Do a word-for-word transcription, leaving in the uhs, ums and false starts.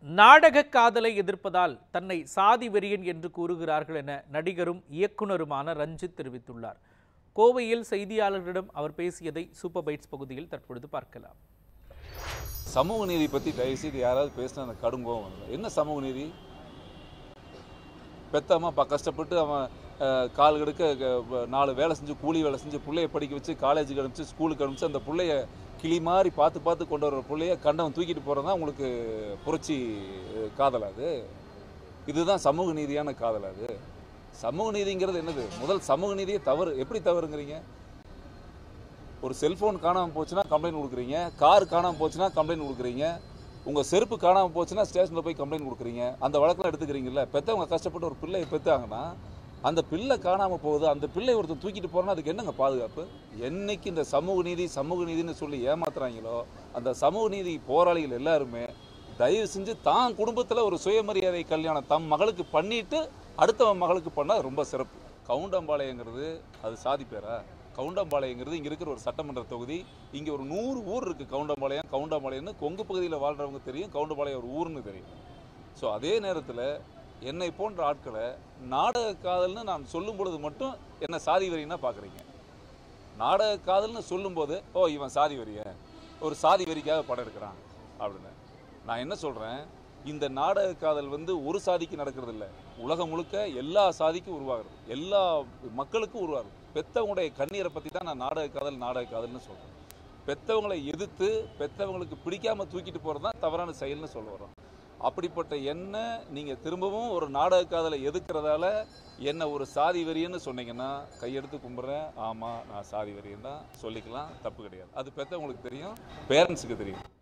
நாடக காதலை எதிர்ப்பதால் தன்னை சாதி வெறியன் என்று கூறுகிறார்கள் என நடிகரும் இயக்குனருமான ரஞ்சித் தெரிவித்துள்ளார். கோவையில் செய்தியாளர்களிடம் அவர் பேசியதை சூப்பர் பைட்ஸ் பகுதியில் தற்பொழுது பார்க்கலாம். சமூக நீதி பற்றி தயவுசெய்து யாராவது பேசினா அந்த கடுங்கோம் வந்து என்ன சமூக நீதி? பெத்தம்மா அப்பா கஷ்டப்பட்டு அவன் கால் கெடுக்க நாலு வேலை செஞ்சு கூலி வேலை செஞ்சு பிள்ளைய படிக்க வச்சு காலேஜுக்கு அனுப்பிச்சு ஸ்கூலுக்கு அனுப்பிச்சு அந்த பிள்ளைய கிளி மாதிரி பார்த்து பார்த்து கொண்டு வர பிள்ளைய கண்டவன் தூக்கிட்டு போகிறது தான் உங்களுக்கு புரட்சி காதலாது? இதுதான் சமூக நீதியான காதலாது? சமூக நீதிங்கிறது என்னது? முதல் சமூக நீதியை தவறு எப்படி தவறுங்கிறீங்க? ஒரு செல்ஃபோன் காணாமல் போச்சுன்னா கம்ப்ளைண்ட் கொடுக்குறீங்க, கார் காணாமல் போச்சுன்னா கம்ப்ளைண்ட் கொடுக்குறீங்க, உங்கள் செருப்பு காணாமல் போச்சுன்னா ஸ்டேஷனில் போய் கம்ப்ளைண்ட் கொடுக்குறீங்க. அந்த வழக்கெல்லாம் எடுத்துக்கிறீங்களா? பெற்றவங்க கஷ்டப்பட்டு ஒரு பிள்ளையை பெற்றாங்கன்னா அந்த பிள்ளை காணாமல் போகுது, அந்த பிள்ளை ஒருத்தர் தூக்கிட்டு போகிறோன்னா அதுக்கு என்னங்க பாதுகாப்பு? என்னைக்கு இந்த சமூக நீதி சமூக நீதினு சொல்லி ஏமாத்துறாங்களோ அந்த சமூக நீதி போராளிகள் எல்லாருமே தயவு செஞ்சு தான் குடும்பத்தில் ஒரு சுயமரியாதை கல்யாணம் தம் மகளுக்கு பண்ணிட்டு அடுத்தவன் மகளுக்கு பண்ணால் ரொம்ப சிறப்பு. கவுண்டம்பாளையங்கிறது அது சாதி பேரா? கவுண்டம்பாளையங்கிறது இங்கே இருக்கிற ஒரு சட்டமன்ற தொகுதி. இங்கே ஒரு நூறு ஊர் இருக்குது. கவுண்டம்பாளையம் கவுண்டம்பாளையம்னு கொங்கு பகுதியில் வாழ்கிறவங்க தெரியும், கவுண்டம்பாளையம் ஒரு ஊர்னு தெரியும். ஸோ அதே நேரத்தில் என்னை போன்ற ஆட்களை நாடக காதல்னு நான் சொல்லும் பொழுது மட்டும் என்ன சாதி வெறின்னா பார்க்குறீங்க. நாடக காதல்னு சொல்லும்போது ஓ இவன் சாதி வெறிய, ஒரு சாதி வெறிக்காக படம் எடுக்கிறான் அப்படின்னு. நான் என்ன சொல்கிறேன், இந்த நாடக காதல் வந்து ஒரு சாதிக்கு நடக்கிறது இல்லை, உலகம் முழுக்க எல்லா சாதிக்கும் உருவாகிறது, எல்லா மக்களுக்கும் உருவாகுது. பெற்றவங்களுடைய கண்ணீரை பற்றி தான் நான் நாடக காதல் நாடக காதல்னு சொல்கிறேன். பெற்றவங்களை எதிர்த்து பெற்றவங்களுக்கு பிடிக்காமல் தூக்கிட்டு போகிறது தான் தவறான செயல்னு சொல்ல வரோம். அப்படிப்பட்ட என்ன நீங்கள் திரும்பவும் ஒரு நாடக காதலை எதுக்கிறதால என்ன ஒரு சாதி வெறியன்னு சொன்னீங்கன்னா கையெடுத்து கும்பிட்றேன். ஆமாம் நான் சாதி வெறியன்னு தான் சொல்லிக்கலாம், தப்பு கிடையாது. அது பெற்றவங்களுக்கு தெரியும், பேரண்ட்ஸுக்கு தெரியும்.